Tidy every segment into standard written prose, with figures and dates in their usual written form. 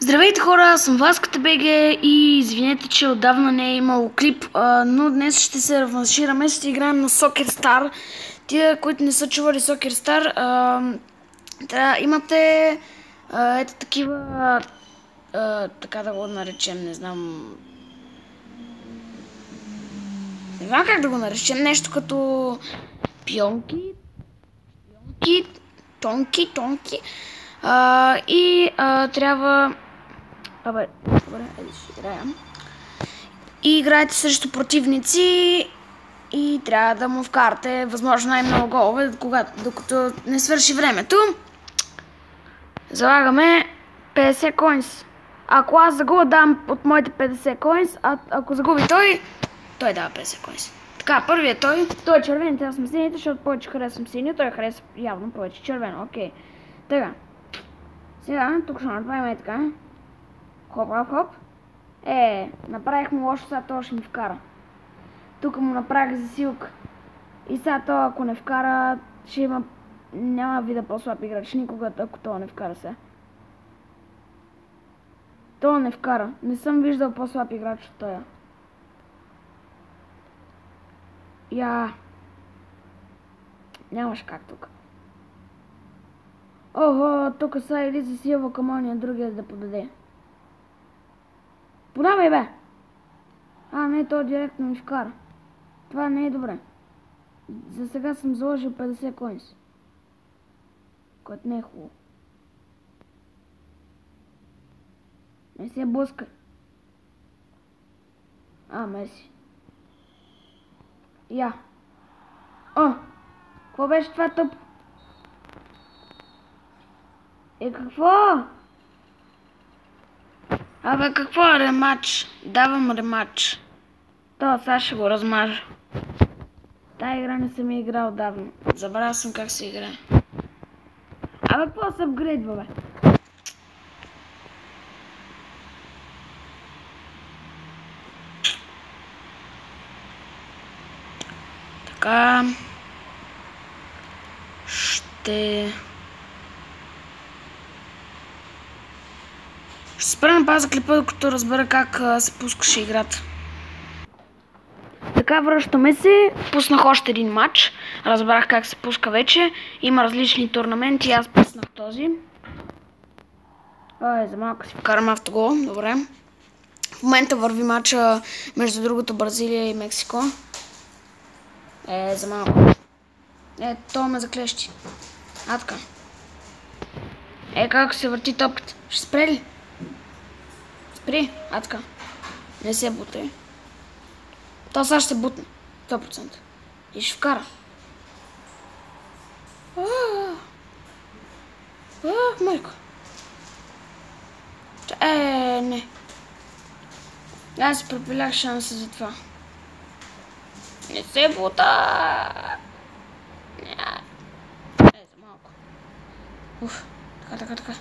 Здравейте хора, аз съм Васката БГ и извинете, че отдавна не е имало клип, но днес ще се реваншираме, ще играем на Soccer Star. Тия, които не са чували Soccer Star, имате ето такива, така да го наречем, не знам как да го наречем, нещо като пионки, тонки, и трябва... Добре, ще играем. И играете срещу противници и трябва да му вкарате възможно най-много голове, докато не свърши времето. Залагаме 50 коинс. Ако аз загубя, дам от моите 50 коинс, а ако загуби той дава 50 коинс. Така, първият той е червените, аз съм сините, защото повече харесвам синия, той хареса явно повече червено, окей. Така, сега тук ще направим така. Хоп. Направих му лошо, сега това ще ми вкара. Тук му направих засилка. И сега това, ако не вкара, ще има... Няма вида по-слаб играч никога, ако това не вкара сега. Това не вкара. Не съм виждал по-слаб играч от този. Нямаш как тук. Охо, тук сега или засилва към ония другия да подаде. Подавай, бе! Не, то директно ми вкара. Това не е добре. За сега съм заложил 50 коинс. Което не е хубаво. Не се блъскай. Меси. Какво беше това тъп? Какво? Какво е рематч? Давам рематч. Сега ще го размажа. Тая игра не съм играл отдавна. Забравя съм как се играе. Какво се апгрейдва, бе? Така... Ще спра на паза клипа, докато разбера как се пускаше играта. Така, връщаме се. Пуснах още един матч. Разбрах как се пуска вече. Има различни турнаменти. Аз пуснах този. За малко си вкарам автогол. Добре. В момента върви матча между другото Бразилия и Мексико. За малко. То ме заклещи. Така. Как се върти топката. Ще спре ли? Спри. Така. Не се бутай. То сега ще се бутне. 100%. И ще вкара. Майко. Не. Аз си пропилях шанса за това. Не се бута. За малко. Така.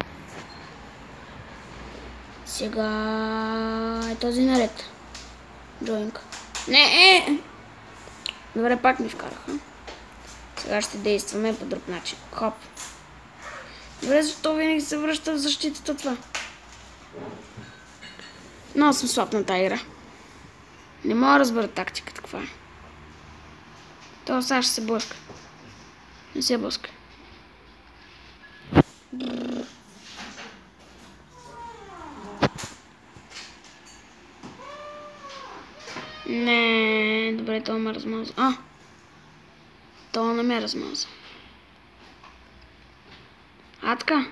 Сега е този наред. Джойнка. Добре, пак ми вкараха. Сега ще действаме по друг начин. Хоп. Добре, защо винаги се връща в защитата това? Много съм слаб на тази игра. Не мога да разбера тактиката каква е. Това сега ще се блъска. Не се блъска. Не, добре, това ме размаза. Това не ме размаза. Така.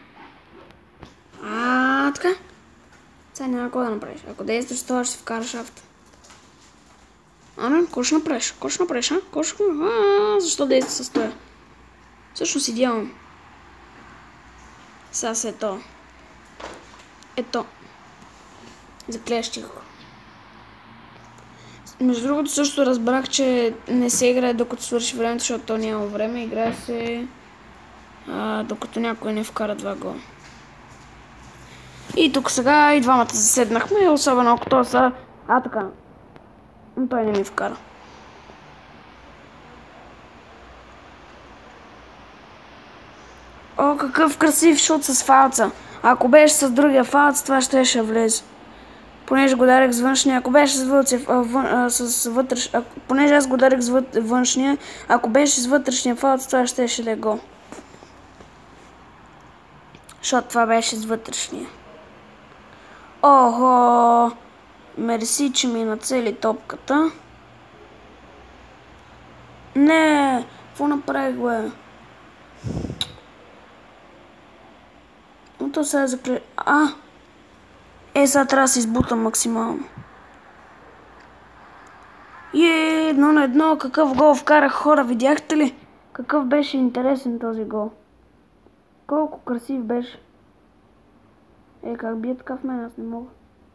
Така. Сега няма какво да направиш. Ако действаш това, ще се вкараш авто. Какво ще направиш? Защо действа с това? Всъщност идеално. Сега се ето. Заклещих го. Между другото също разбрах, че не се играе докато свърши времето, защото то няма време. Играе се докато някой не вкара 2 гола. И тук сега и двамата заседнахме, особено ако то са... така. Но той не ми вкара. Какъв красив шут с фалца. Ако беше с другия фалц, това ще влезе. Понеже го дарих с външния, ако беше понеже аз го дарих с външния, ако беше с вътрешния фалц, това ще да е гол. Защото това беше с вътрешния. Охо! Мерси, че ми нацели топката. Не! Какво направих, бе? Но то сега закле... сега трябва да се избутам максимално. 1-1, какъв гол вкарах, хора, видяхте ли? Какъв беше интересен този гол. Колко красив беше. Как бие така в мен, аз не мога.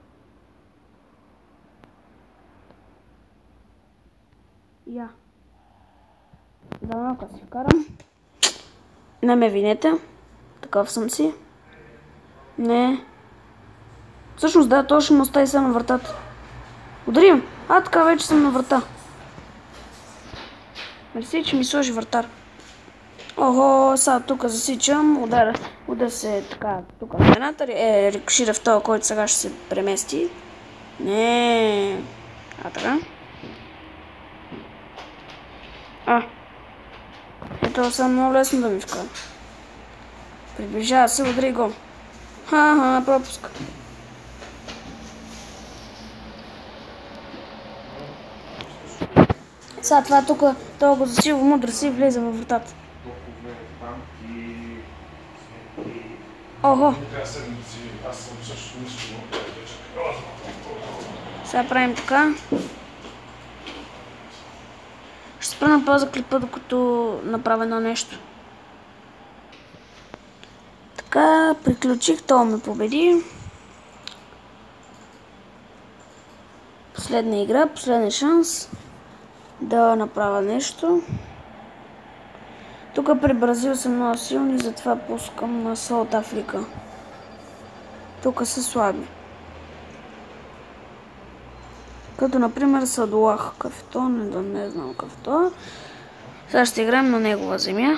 Да, малко си вкарам. Не ме винете. Такъв съм си. Не. Всъщност да, точно ме остави само на вратата. Ударим! Така вече съм на врата. Мерси, че ми сложи вратар. Охо, сега тук засичам. Удар се така, тук в едната. Рикошира в този, който сега ще се премести. Не. Така. Ето съм много лесно да ми вкара. Приближава се, удари гол. Пропуск. Сега това тук, това го засилва мудро си и влезе във вратата. Охо! Сега правим така. Ще спра на пауза клипа, докато направя едно нещо. Така, приключих, това ме победи. Последна игра, последен шанс да направя нещо. Тук при Бразил са много силни, затова пускам на Саут Африка. Тук са слаби. Като например Садолах, кафето, не знам кафето. Сега ще играем на негова земя.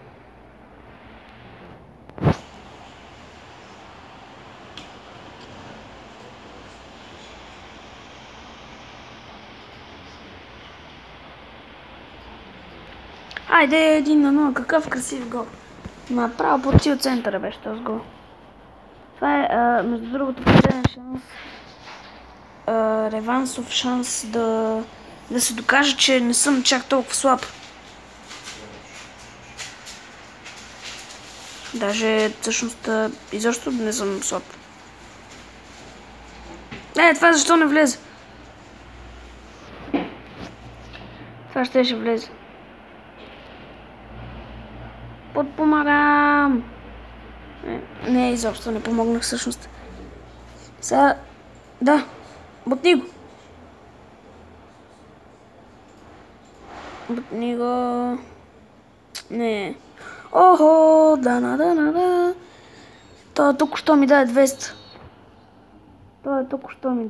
Айде, 1-0, какъв красив гол. Направо по цил центъра беше този гол. Това е, между другото, последен шанс. Ревансов шанс да се докажа, че не съм чак толкова слаб. Даже, всъщност, изобщо не съм слаб. Това защо не влезе? Това ще влезе. Подпомагам! Не, изобщо не помогнах всъщност. Сега... Да, бутни го! Бутни го... Не. Охо, да. Той току-що ми даде 200. Този току-що ми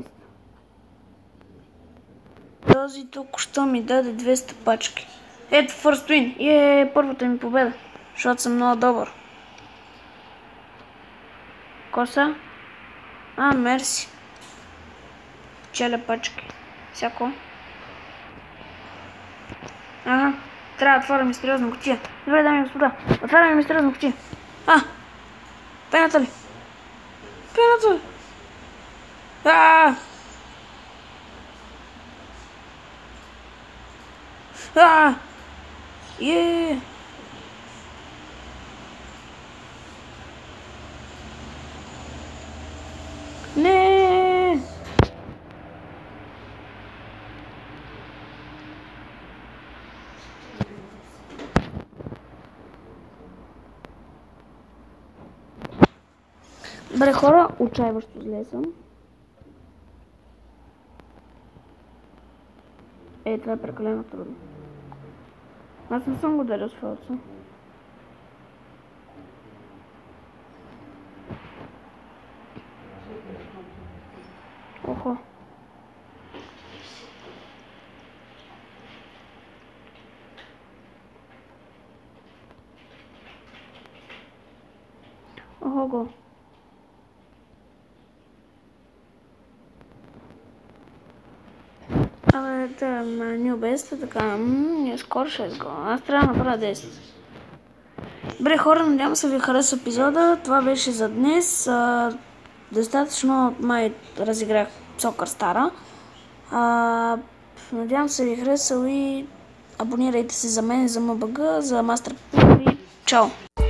даде 200 пачки. Ето, first win. Първата ми победа. Защото съм много добър. Коса? Мерси. Челя пачки. Всяко. Трябва да отворя мистериозна кутия. Добре, дами и господа. Отваряме мистериозна кутия. Пената ли? Не! Добре, хора, отчаиващо зле съм. Това е прекалено трудно. Аз не съм го дарил с фалца. Охо. Хого. Абе, да, New Best, така, скоро ще изгоня. Аз трябва да направя 10. Добре, хора, надявам се ви хареса епизода. Това беше за днес. Достатъчно май разиграх Soccer Star. Надявам се ви харесал и абонирайте се за мен, за МБГ, за Master и чао!